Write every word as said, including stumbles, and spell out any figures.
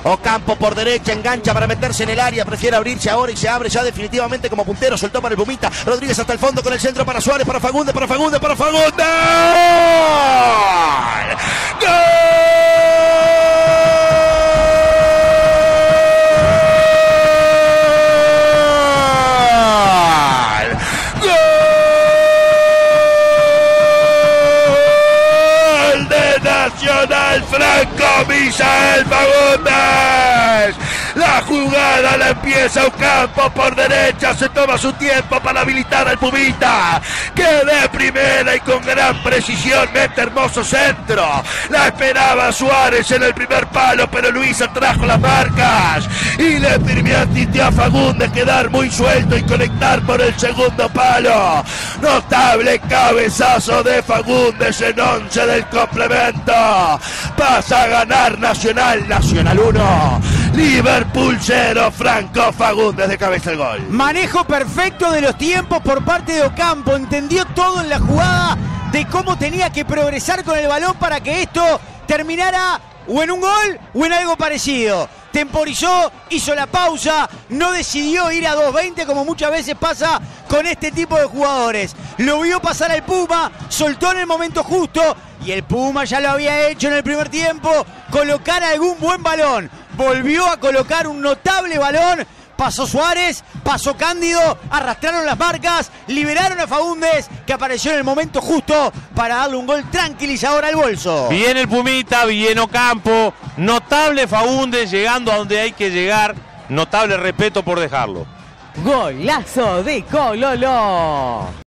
Ocampo por derecha, engancha para meterse en el área, prefiere abrirse ahora y se abre ya definitivamente como puntero. Soltó para el Pumita, Rodríguez hasta el fondo con el centro para Suárez, para Fagundes, para Fagundes, para Fagundes. ¡Gol! ¡Gol! Nacional Franco Misael Fagundes. La jugada la empieza Ocampo por derecha, se toma su tiempo para habilitar al Pumita, que de primera y con gran precisión mete hermoso centro. La esperaba Suárez en el primer palo, pero Luisa trajo las marcas y le permitió a Fagundes quedar muy suelto y conectar por el segundo palo. Notable cabezazo de Fagundes en once del complemento. Pasa a ganar Nacional, Nacional uno, Liverpool cero, Franco Fagundes de cabeza el gol. Manejo perfecto de los tiempos por parte de Ocampo, entendió todo en la jugada de cómo tenía que progresar con el balón para que esto terminara o en un gol o en algo parecido. Temporizó, hizo la pausa, no decidió ir a dos veinte como muchas veces pasa con este tipo de jugadores. Lo vio pasar al Puma, soltó en el momento justo y el Puma ya lo había hecho en el primer tiempo, colocar algún buen balón. Volvió a colocar un notable balón. Pasó Suárez, pasó Cándido, arrastraron las marcas, liberaron a Fagundes, que apareció en el momento justo para darle un gol tranquilizador al bolso. Bien el Pumita, bien Ocampo, notable Fagundes llegando a donde hay que llegar, notable respeto por dejarlo. Golazo de Cololo.